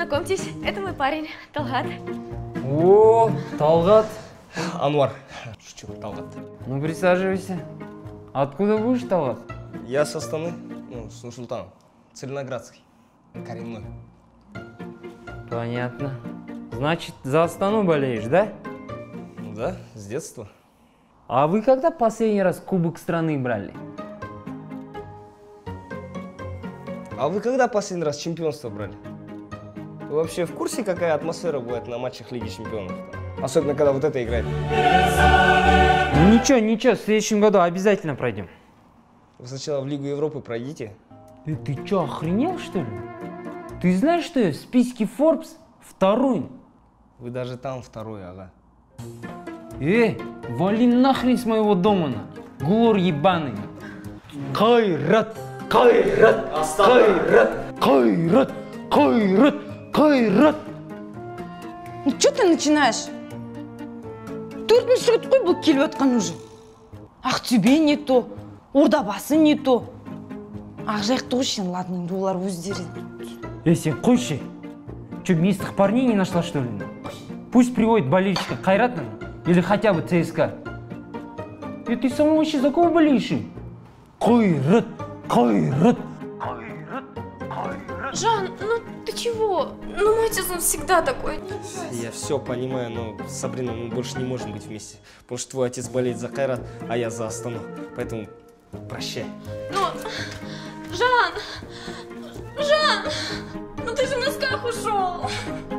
Знакомьтесь, это мой парень, Талгат. О, Талгат. Анвар. Шучу, Талгат. Ну, присаживайся. Откуда будешь, Талгат? Я с Астаны, с Нур-Султана. Целиноградский. Коренной. Понятно. Значит, за Астану болеешь, да? Ну да, с детства. А вы когда последний раз Кубок страны брали? А вы когда последний раз чемпионство брали? Вы вообще в курсе, какая атмосфера бывает на матчах Лиги Чемпионов? Особенно, когда вот это играет. Ну, ничего, в следующем году обязательно пройдем. Вы сначала в Лигу Европы пройдите. Ты чё, охренел, что ли? Ты знаешь, что я в списке Forbes второй? Вы даже там второй, ага. Вали нахрен с моего дома, Гулор ебаный. Кайрат, Кайрат, Кайрат, Кайрат, Кайрат, Кайрат. Ну что ты начинаешь? Төртінші рет қой бұл келіп отқан уже. Ақтөбе не то, Ордабасы не то. Ақжайықты ғой сен, ладно, олар өздері. Сен қойшы. Че, местных парней не нашла, что ли? Пусть приводит болельщика Кайрата или хотя бы ЦСКА. Ты сам вообще за кого болеешь? Кайрат, Кайрат, Кайрат, Кайрат. Жан, ну ты чего? Ну мой отец, он всегда такой. Я все понимаю, но, Сабрина, мы больше не можем быть вместе. Потому что твой отец болеет за Кайрат, а я за Астану. Поэтому прощай. Ну, Жан, ну ты же в носках ушел.